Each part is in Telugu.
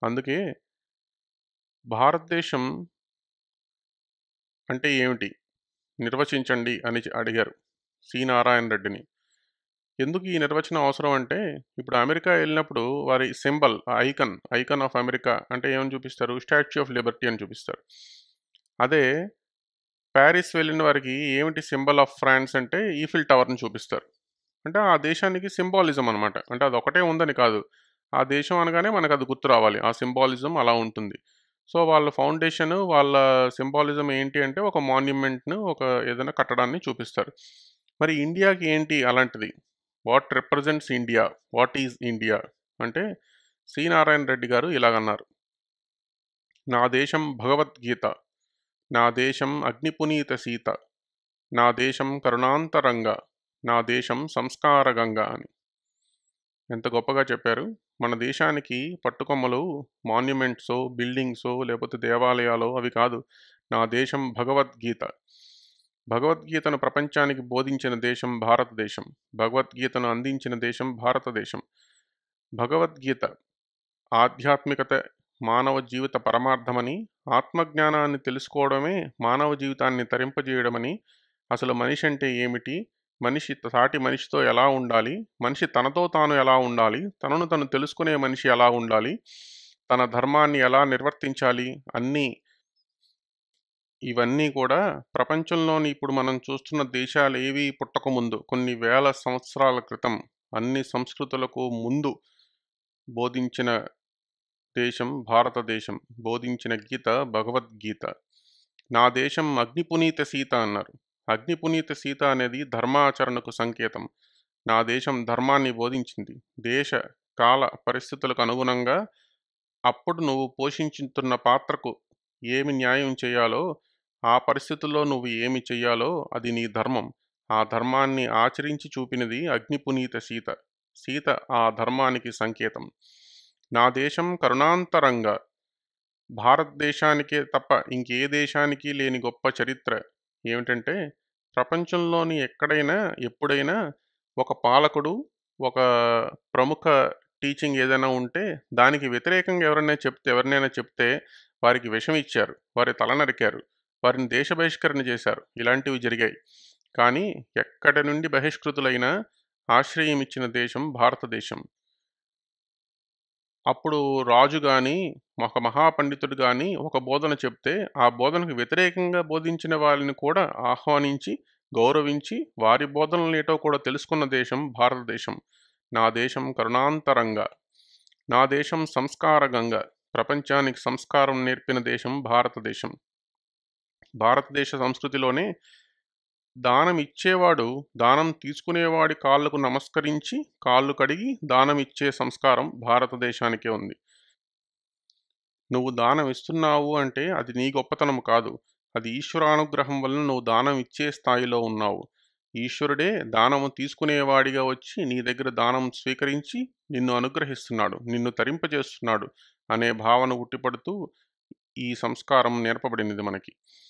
అందుకే భారతదేశం అంటే ఏమిటి? నిర్వచించండి అని అడిగారు సి. నారాయణ రెడ్డిని. ఎందుకు ఈ నిర్వచనం అవసరం అంటే, ఇప్పుడు అమెరికా ఎళ్ళినప్పుడు వారి సింబల్, ఐకాన్ ఆఫ్ అమెరికా అంటే ఏమని చూపిస్తారు? స్టాచ్యూ ఆఫ్ లిబర్టీ అని చూపిస్తారు. అదే పారిస్ వెళ్ళిన వారికి ఏమిటి సింబల్ ఆఫ్ ఫ్రాన్స్ అంటే ఈఫిల్ టవర్‌ని చూపిస్తారు. అంటే ఆ దేశానికి సింబాలిజం అనమాట. అంటే అదొకటే ఉందని కాదు. ఆ దేశం అనగానే మనకది గుర్తు రావాలి. ఆ సింబాలిజం అలా ఉంటుంది. సో, వాళ్ళ ఫౌండేషన్, వాళ్ళ సింబాలిజం ఏంటి అంటే ఒక మాన్యుమెంట్‌ను, ఒక ఏదైనా కట్టడాన్ని చూపిస్తారు. మరి ఇండియాకి ఏంటి అలాంటిది? What represents India? What is India? అంటే సి. నారాయణ రెడ్డి గారు ఇలాగన్నారు. నా దేశం భగవద్గీత, నా దేశం అగ్నిపునీత సీత, నా దేశం కరుణాంతరంగ, నా దేశం సంస్కారగంగ అని. ఎంత గొప్పగా చెప్పారు. మన దేశానికి పట్టుకొమ్మలు మాన్యుమెంట్సో, బిల్డింగ్సో లేకపోతే దేవాలయాలో అవి కాదు. నా దేశం భగవద్గీత. భగవద్గీతను ప్రపంచానికి బోధించిన దేశం భారతదేశం. భగవద్గీతను అందించిన దేశం భారతదేశం. భగవద్గీత ఆధ్యాత్మికత మానవ జీవిత పరమార్థమని, ఆత్మజ్ఞానాన్ని తెలుసుకోవడమే మానవ జీవితాన్ని తరింపజేయడమని, అసలు మనిషి అంటే ఏమిటి, మనిషి సాటి మనిషితో ఎలా ఉండాలి, మనిషి తనతో తాను ఎలా ఉండాలి, తనను తను తెలుసుకునే మనిషి ఎలా ఉండాలి, తన ధర్మాన్ని ఎలా నిర్వర్తించాలి, ఇవన్నీ కూడా ప్రపంచంలోని ఇప్పుడు మనం చూస్తున్న దేశాలు ఏవి పుట్టకముందు కొన్ని వేల సంవత్సరాల క్రితం అన్ని సంస్కృతులకు ముందు బోధించిన దేశం భారతదేశం. బోధించిన గీత భగవద్గీత. నా దేశం అగ్నిపునీత సీత అన్నారు. అగ్నిపునీత సీత అనేది ధర్మాచరణకు సంకేతం. నా దేశం ధర్మాన్ని బోధించింది. దేశ కాల పరిస్థితులకు అనుగుణంగా అప్పుడు నువ్వు పోషించుతున్న పాత్రకు ఏమి న్యాయం చేయాలో, ఆ పరిస్థితుల్లో నువ్వు ఏమి చెయ్యాలో అది నీ ధర్మం. ఆ ధర్మాన్ని ఆచరించి చూపినది అగ్నిపునీత సీత. సీత ఆ ధర్మానికి సంకేతం. నా దేశం కరుణాంతరంగ. భారతదేశానికే తప్ప ఇంకే దేశానికి లేని గొప్ప చరిత్ర ఏమిటంటే, ప్రపంచంలోని ఎక్కడైనా, ఎప్పుడైనా ఒక పాలకుడు, ఒక ప్రముఖ టీచింగ్ ఏదైనా ఉంటే, దానికి వ్యతిరేకంగా ఎవరినైనా చెప్తే వారికి విషం ఇచ్చారు. వారి తల నరికారు. వారిని దేశ బహిష్కరణ చేశారు. ఇలాంటివి జరిగాయి. కానీ ఎక్కడి నుండి బహిష్కృతులైనా ఆశ్రయం ఇచ్చిన దేశం భారతదేశం. అప్పుడు రాజు గాని, ఒక మహాపండితుడు గాని ఒక బోధన చెప్తే, ఆ బోధనకు వ్యతిరేకంగా బోధించిన వాళ్ళని కూడా ఆహ్వానించి, గౌరవించి, వారి బోధనలేటో కూడా తెలుసుకున్న దేశం భారతదేశం. నా దేశం కరుణాంతరంగ. నా దేశం సంస్కారగంగ. ప్రపంచానికి సంస్కారం నేర్పిన దేశం భారతదేశం. భారతదేశ సంస్కృతిలోనే దానం ఇచ్చేవాడు, దానం తీసుకునేవాడి కాళ్ళకు నమస్కరించి, కాళ్ళు కడిగి దానం ఇచ్చే సంస్కారం భారతదేశానికే ఉంది. నువ్వు దానం ఇస్తున్నావు అంటే అది నీ గొప్పతనం కాదు. అది ఈశ్వరానుగ్రహం వలన నువ్వు దానం ఇచ్చే స్థాయిలో ఉన్నావు. ఈశ్వరుడే దానము తీసుకునేవాడిగా వచ్చి నీ దగ్గర దానం స్వీకరించి నిన్ను అనుగ్రహిస్తున్నాడు. నిన్ను తరింపజేస్తున్నాడు అనే భావన ఉట్టిపడుతూ ఈ సంస్కారం నేర్పబడినది మనకి.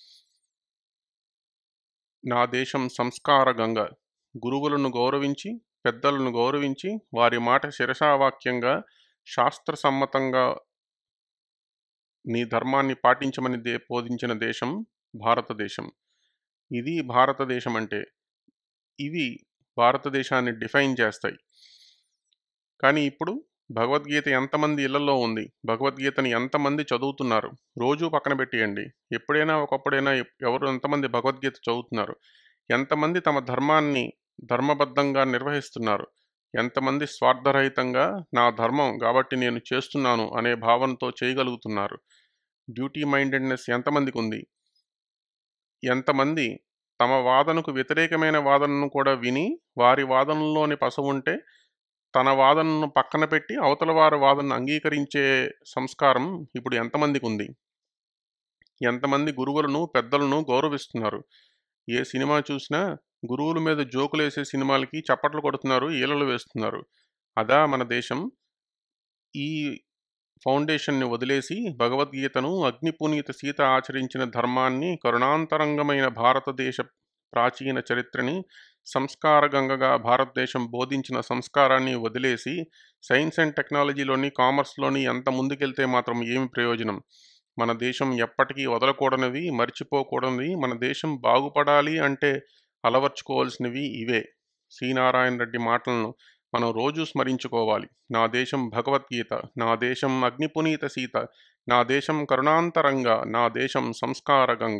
నా దేశం సంస్కార గంగ. గురువులను గౌరవించి, పెద్దలను గౌరవించి, వారి మాట శిరసావాక్యంగా, శాస్త్రసమ్మతంగా నీ ధర్మాన్ని పాటించమని బోధించిన దేశం భారతదేశం. ఇది భారతదేశం అంటే. ఇవి భారతదేశాన్ని డిఫైన్ చేస్తాయి. కానీ ఇప్పుడు భగవద్గీత ఎంతమంది ఇళ్లలో ఉంది? భగవద్గీతని ఎంతమంది చదువుతున్నారు? రోజూ పక్కన పెట్టేయండి. ఎప్పుడైనా ఒకప్పుడైనా ఎవరు ఎంతమంది భగవద్గీత చదువుతున్నారు? ఎంతమంది తమ ధర్మాన్ని ధర్మబద్ధంగా నిర్వహిస్తున్నారు? ఎంతమంది స్వార్థరహితంగా నా ధర్మం కాబట్టి నేను చేస్తున్నాను అనే భావనతో చేయగలుగుతున్నారు? డ్యూటీ మైండెడ్‌నెస్ ఎంతమందికి ఉంది? ఎంతమంది తమ వాదనకు వ్యతిరేకమైన వాదనను కూడా విని, వారి వాదనలోని పసవుంటే తన వాదనను పక్కన పెట్టి, అవతల వారి వాదనను అంగీకరించే సంస్కారం ఇప్పుడు ఎంతమందికుంది? ఎంతమంది గురువులను, పెద్దలను గౌరవిస్తున్నారు? ఏ సినిమా చూసినా గురువుల మీద జోకులేసే సినిమాలకి చప్పట్లు కొడుతున్నారు, ఈలలు వేస్తున్నారు. అదా మన దేశం? ఈ ఫౌండేషన్‌ని వదిలేసి భగవద్గీతను, అగ్నిపునీత సీత ఆచరించిన ధర్మాన్ని, కరుణాంతరంగమైన భారతదేశ ప్రాచీన చరిత్రని సంస్కార గంగగా భారతదేశం బోధించిన సంస్కారాన్ని వదిలేసి సైన్స్ అండ్ టెక్నాలజీలోని కామర్స్లోని ఎంత ముందుకెళ్తే మాత్రం ఏమి ప్రయోజనం? మన దేశం ఎప్పటికీ వదలకూడనివి, మర్చిపోకూడనివి, మన దేశం బాగుపడాలి అంటే అలవర్చుకోవాల్సినవి ఇవే. సి నారాయణ రెడ్డి మాటలను మనం రోజు స్మరించుకోవాలి. నా దేశం భగవద్గీత, నా దేశం అగ్నిపునీత సీత, నా దేశం కరుణాంతరంగ, నా దేశం సంస్కారగంగ.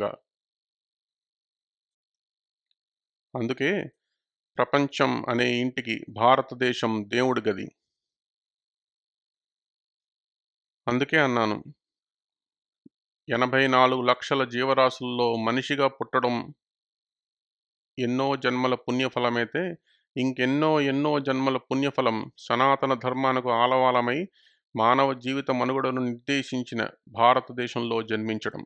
అందుకే ప్రపంచం అనే ఇంటికి భారతదేశం దేవుడి గది. అందుకే అన్నాను, 84 లక్షల జీవరాశుల్లో మనిషిగా పుట్టడం ఎన్నో జన్మల పుణ్యఫలమైతే, ఇంకెన్నో ఎన్నో జన్మల పుణ్యఫలం సనాతన ధర్మానికి ఆలవాలమై మానవ జీవిత మనుగడను నిర్దేశించిన భారతదేశంలో జన్మించడం.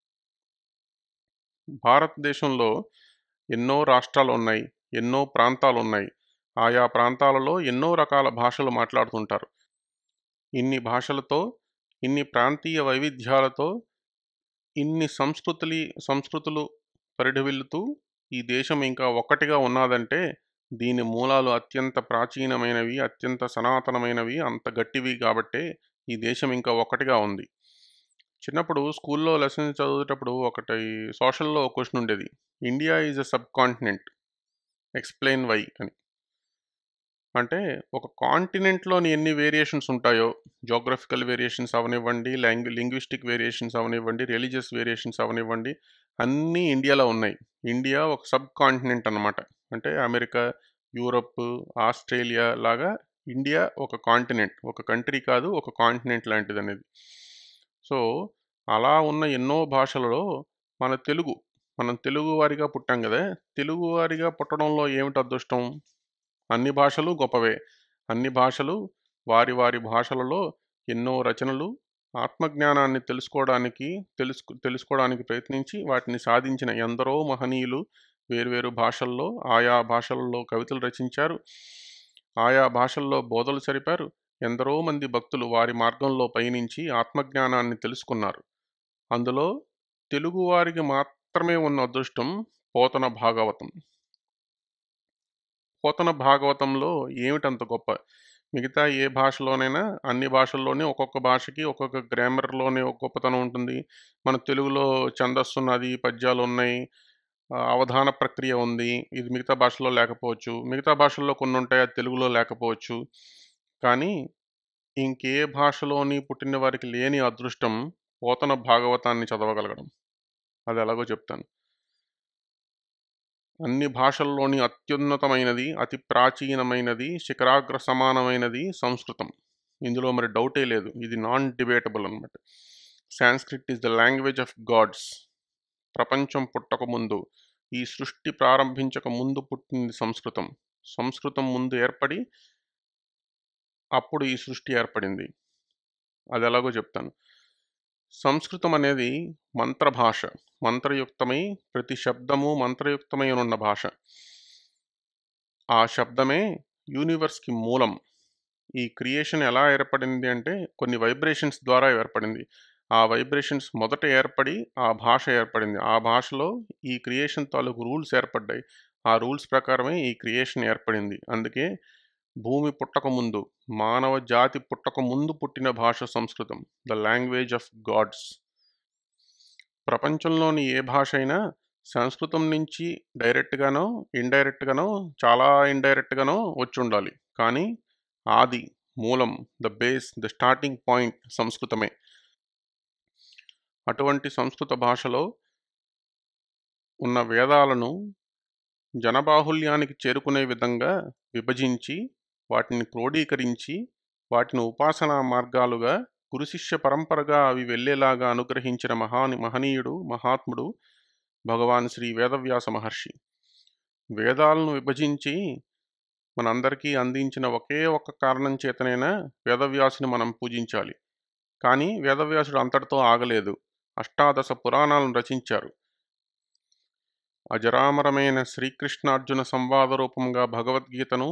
భారతదేశంలో ఎన్నో రాష్ట్రాలున్నాయి, ఎన్నో ప్రాంతాలున్నాయి. ఆయా ప్రాంతాలలో ఎన్నో రకాల భాషలు మాట్లాడుతుంటారు. ఇన్ని భాషలతో, ఇన్ని ప్రాంతీయ వైవిధ్యాలతో, ఇన్ని సంస్కృతులు పరిఢవిల్లుతూ ఈ దేశం ఇంకా ఒక్కటిగా ఉన్నాదంటే దీని మూలాలు అత్యంత ప్రాచీనమైనవి, అత్యంత సనాతనమైనవి, అంత గట్టివి కాబట్టే ఈ దేశం ఇంకా ఒక్కటిగా ఉంది. చిన్నప్పుడు స్కూల్లో లెసన్స్ చదివేటప్పుడు ఒకటి సోషల్‌లో ఒక క్వెషన్ ఉండేది. India is a subcontinent. Explain why అని. అంటే ఒక కాంటినెంట్‌లోని ఎన్ని వేరియేషన్స్ ఉంటాయో, జియోగ్రఫికల్ వేరియేషన్స్ అవనివ్వండి, లింగ్విస్టిక్ వేరియేషన్స్ అవనివ్వండి, రిలీజియస్ వేరియేషన్స్ అవనివ్వండి, అన్నీ ఇండియాలో ఉన్నాయి. ఇండియా ఒక సబ్ కాంటినెంట్ అన్నమాట. అంటే అమెరికా, యూరప్, ఆస్ట్రేలియా లాగా ఇండియా ఒక కాంటినెంట్. ఒక కంట్రీ కాదు, ఒక కాంటినెంట్ లాంటిదనేది. సో, అలా ఉన్న ఎన్నో భాషలలో మన తెలుగు, మనం తెలుగువారిగా పుట్టాం గదా! తెలుగువారిగా పుట్టడంలో ఏమిటి అదృష్టం? అన్ని భాషలు గొప్పవే. అన్ని భాషలు వారి వారి భాషలలో ఎన్నో రచనలు, ఆత్మజ్ఞానాన్ని తెలుసుకోవడానికి ప్రయత్నించి వాటిని సాధించిన ఎందరో మహనీయులు వేర్వేరు భాషల్లో, ఆయా భాషలలో కవితలు రచించారు. ఆయా భాషల్లో బోధలు సరిపారు. ఎందరో మంది భక్తులు వారి మార్గంలో పయనించి ఆత్మజ్ఞానాన్ని తెలుసుకున్నారు. అందులో తెలుగువారికి మాత్రమే ఉన్న అదృష్టం పోతన భాగవతం. పోతన భాగవతంలో ఏమిటంత గొప్ప? మిగతా ఏ భాషలోనైనా అన్ని భాషల్లోనే ఒక్కొక్క భాషకి ఒక్కొక్క గ్రామర్‌లోనే ఒక గొప్పతనం ఉంటుంది. మన తెలుగులో ఛందస్సున్నది, పద్యాలున్నాయి, అవధాన ప్రక్రియ ఉంది. ఇది మిగతా భాషల్లో లేకపోవచ్చు. మిగతా భాషల్లో కొన్నుంటాయి, అది తెలుగులో లేకపోవచ్చు. కానీ ఇంకే భాషలోని పుట్టిన వారికి లేని అదృష్టం పోతన భాగవతాన్ని చదవగలగడం. అదెలాగో చెప్తాను. అన్ని భాషల్లోని అత్యున్నతమైనది, అతి ప్రాచీనమైనది, శిఖరాగ్ర సమానమైనది సంస్కృతం. ఇందులో మరి డౌటే లేదు. ఇది నాన్ డిబేటబుల్ అనమాట. Sanskrit is the language of gods. ప్రపంచం పుట్టకముందు, ఈ సృష్టి ప్రారంభించక ముందు పుట్టింది సంస్కృతం. సంస్కృతం ముందు ఏర్పడి అప్పుడు ఈ సృష్టి ఏర్పడింది. అదెలాగో చెప్తాను. సంస్కృతం అనేది మంత్రభాష. మంత్రయుక్తమై ప్రతి శబ్దము మంత్రయుక్తమైనున్న భాష. ఆ శబ్దమే యూనివర్స్‌కి మూలం. ఈ క్రియేషన్ ఎలా ఏర్పడింది అంటే కొన్ని వైబ్రేషన్స్ ద్వారా ఏర్పడింది. ఆ వైబ్రేషన్స్ మొదట ఏర్పడి ఆ భాష ఏర్పడింది. ఆ భాషలో ఈ క్రియేషన్ తాలూకు రూల్స్ ఏర్పడ్డాయి. ఆ రూల్స్ ప్రకారమే ఈ క్రియేషన్ ఏర్పడింది. అందుకే భూమి పుట్టకముందు, మానవ జాతి పుట్టకముందు పుట్టిన భాష సంస్కృతం. The language of gods. ప్రపంచంలోని ఏ భాష అయినా సంస్కృతం నుంచి డైరెక్ట్‌గానో, ఇండైరెక్ట్‌గానో, చాలా ఇండైరెక్ట్‌గానో వచ్చుండాలి. కానీ ఆది, మూలం, the base, the starting point సంస్కృతమే. అటువంటి సంస్కృత భాషలో ఉన్న వేదాలను జనబాహుళ్యానికి చేరుకునే విధంగా విభజించి, వాటిని క్రోడీకరించి, వాటిని ఉపాసనా మార్గాలుగా, గురుశిష్య పరంపరగా అవి వెళ్ళేలాగా అనుగ్రహించిన మహనీయుడు, మహాత్ముడు భగవాన్ శ్రీ వేదవ్యాస మహర్షి. వేదాలను విభజించి మనందరికీ అందించిన ఒకే ఒక్క కారణం చేతనైనా వేదవ్యాసుని మనం పూజించాలి. కానీ వేదవ్యాసుడు అంతటితో ఆగలేదు. అష్టాదశ పురాణాలను రచించారు. అజరామరమైన శ్రీకృష్ణార్జున సంవాద రూపంగా భగవద్గీతను,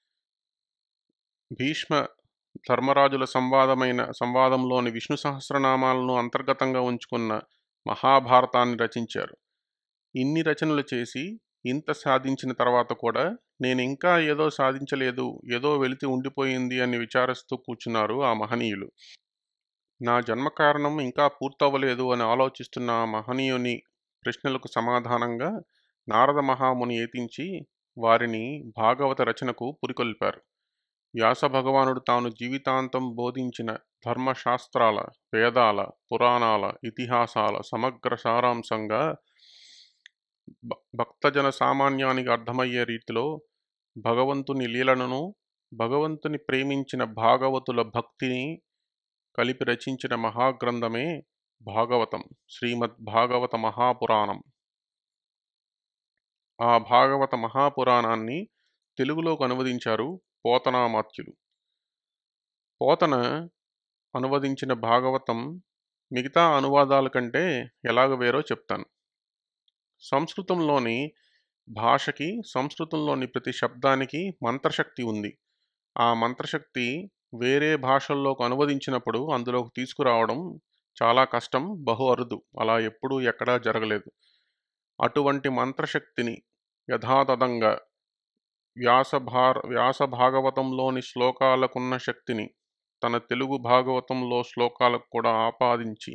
భీష్మ ధర్మరాజుల సంవాదంలోని విష్ణు సహస్రనామాలను అంతర్గతంగా ఉంచుకున్న మహాభారతాన్ని రచించారు. ఇన్ని రచనలు చేసి ఇంత సాధించిన తర్వాత కూడా నేనింకా ఏదో సాధించలేదు, ఏదో వెలితి ఉండిపోయింది అని విచారిస్తూ కూర్చున్నారు ఆ మహనీయులు. నా జన్మ కారణం ఇంకా పూర్తవ్వలేదు అని ఆలోచిస్తున్న ఆ మహనీయుని ప్రశ్నలకు సమాధానంగా నారద మహాముని ఏతించి వారిని భాగవత రచనకు పురికొల్పారు. వ్యాస భగవానుడు తాను జీవితాంతం బోధించిన ధర్మశాస్త్రాల, వేదాల, పురాణాల, ఇతిహాసాల సమగ్ర సారాంశంగా భక్తజన సామాన్యానికి అర్థమయ్యే రీతిలో భగవంతుని లీలలను, భగవంతుని ప్రేమించిన భాగవతుల భక్తిని కలిపి రచించిన మహాగ్రంథమే భాగవతం, శ్రీమద్ భాగవత మహాపురాణం. ఆ భాగవత మహాపురాణాన్ని తెలుగులోకి అనువదించారు పోతనామాత్యులు. పోతన అనువదించిన భాగవతం మిగతా అనువాదాల కంటే ఎలాగ వేరో చెప్తాను. సంస్కృతంలోని భాషకి, సంస్కృతంలోని ప్రతి శబ్దానికి మంత్రశక్తి ఉంది. ఆ మంత్రశక్తి వేరే భాషల్లోకి అనువదించినప్పుడు అందులోకి తీసుకురావడం చాలా కష్టం, బహు అరుదు. అలా ఎప్పుడూ ఎక్కడా జరగలేదు. అటువంటి మంత్రశక్తిని యథాతథంగా వ్యాస భాగవతంలోని శ్లోకాలకున్న శక్తిని తన తెలుగు భాగవతంలో శ్లోకాలకు కూడా ఆపాదించి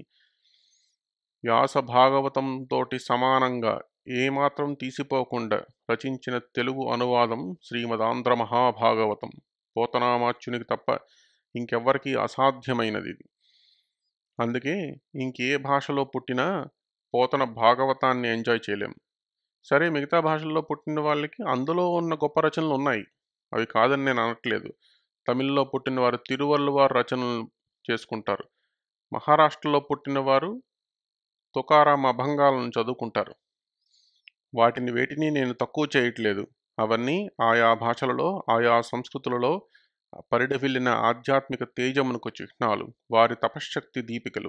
వ్యాస భాగవతంతోటి సమానంగా ఏమాత్రం తీసిపోకుండా రచించిన తెలుగు అనువాదం శ్రీమదాంధ్ర మహాభాగవతం. పోతనామాత్యునికి తప్ప ఇంకెవ్వరికీ అసాధ్యమైనది ఇది. అందుకే ఇంకే భాషలో పుట్టినా పోతన భాగవతాన్ని ఎంజాయ్ చేయలేం. సరే, మిగతా భాషల్లో పుట్టిన వాళ్ళకి అందులో ఉన్న గొప్ప రచనలు ఉన్నాయి, అవి కాదని నేను అనట్లేదు. తమిళ్లో పుట్టిన వారు తిరువల్లువార్ రచనలు చేసుకుంటారు. మహారాష్ట్రలో పుట్టిన వారు తుకారాం అభంగాలను చదువుకుంటారు. వాటిని వేటిని నేను తక్కువ చేయట్లేదు. అవన్నీ ఆయా భాషలలో, ఆయా సంస్కృతులలో పరిఢవిల్లిన ఆధ్యాత్మిక తేజమునకు చిహ్నాలు, వారి తపశ్శక్తి దీపికలు.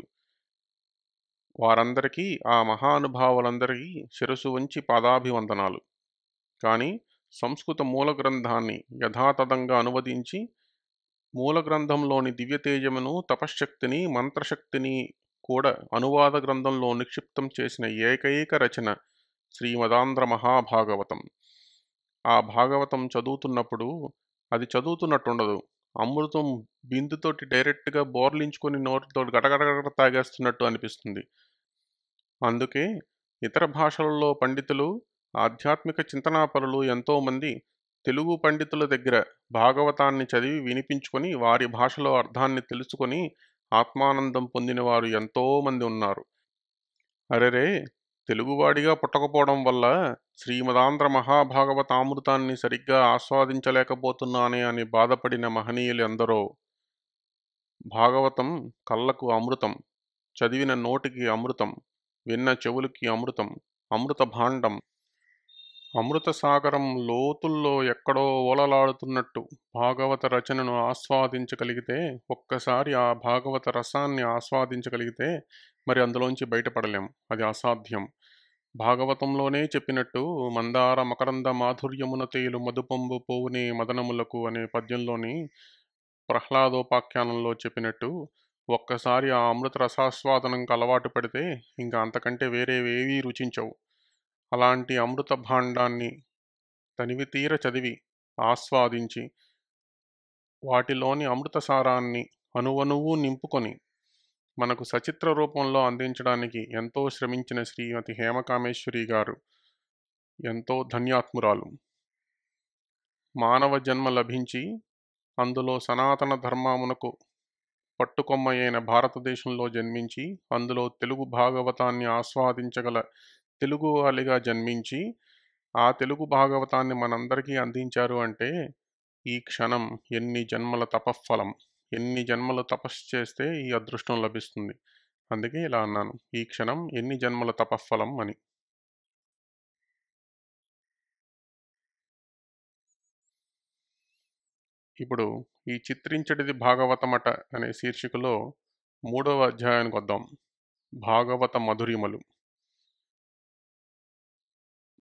వారందరికీ, ఆ మహానుభావులందరికీ శిరసు వంచి పాదాభివందనాలు. కానీ సంస్కృత మూల గ్రంథాన్ని యథాతథంగా అనువదించి మూల గ్రంథంలోని దివ్యతేజమును, తపశ్శక్తిని, మంత్రశక్తిని కూడా అనువాద గ్రంథంలో నిక్షిప్తం చేసిన ఏకైక రచన శ్రీమదాంధ్ర మహాభాగవతం. ఆ భాగవతం చదువుతున్నప్పుడు అది చదువుతున్నట్టుండదు. అమృతం బిందుతోటి డైరెక్ట్గా బోర్లించుకొని నోటితో గడగడగడ తాగేస్తున్నట్టు అనిపిస్తుంది. అందుకే ఇతర భాషలలో పండితులు, ఆధ్యాత్మిక చింతనాపరులు ఎంతోమంది తెలుగు పండితుల దగ్గర భాగవతాన్ని చదివి వినిపించుకొని వారి భాషలో అర్థాన్ని తెలుసుకొని ఆత్మానందం పొందిన వారు ఎంతోమంది ఉన్నారు. అరెరే, తెలుగువాడిగా పుట్టకపోవడం వల్ల శ్రీమదాంధ్ర మహాభాగవతామృతాన్ని సరిగ్గా ఆస్వాదించలేకపోతున్నానే అని బాధపడిన మహనీయులు ఎందరో. భాగవతం కళ్ళకు అమృతం, చదివిన నోటికి అమృతం, విన్న చెవులకి అమృతం, అమృత భాండం. అమృత సాగరం లోతుల్లో ఎక్కడో ఓలలాడుతున్నట్టు భాగవత రచనను ఆస్వాదించగలిగితే, ఒక్కసారి ఆ భాగవత రసాన్ని ఆస్వాదించగలిగితే మరి అందులోంచి బయటపడలేం. అది అసాధ్యం. భాగవతంలోనే చెప్పినట్టు మందార మకరంద మాధుర్యమున తేలు మధుపంబు పోవునే మదనములకు అనే పద్యంలోని ప్రహ్లాదోపాఖ్యానంలో చెప్పినట్టు ఒక్కసారి ఆ అమృత రసాస్వాదనంకు అలవాటు పడితే ఇంకా అంతకంటే వేరేవేవీ రుచించవు. అలాంటి అమృత భాండాన్ని తనివితీర చదివి ఆస్వాదించి వాటిలోని అమృతసారాన్ని అణువణువు నింపుకొని మనకు సచిత్ర రూపంలో అందించడానికి ఎంతో శ్రమించిన శ్రీమతి హేమకామేశ్వరి గారు ఎంతో ధన్యాత్మురాలు. మానవ జన్మ లభించి అందులో సనాతన ధర్మమునకు పట్టుకొమ్మ అయిన భారతదేశంలో జన్మించి అందులో తెలుగు భాగవతాన్ని ఆస్వాదించగల తెలుగువాలిగా జన్మించి ఆ తెలుగు భాగవతాన్ని మనందరికీ అందించారు అంటే ఈ క్షణం ఎన్ని జన్మల తపఫలం, ఎన్ని జన్మలు తపస్సు చేస్తే ఈ అదృష్టం లభిస్తుంది. అందుకే ఇలా అన్నాను, ఈ క్షణం ఎన్ని జన్మల తపఫలం అని. ఇప్పుడు ఈ చిత్రించడిది భాగవతమట అనే శీర్షికలో 3వ అధ్యాయానికి వద్దాం. భాగవత మధురిమలు.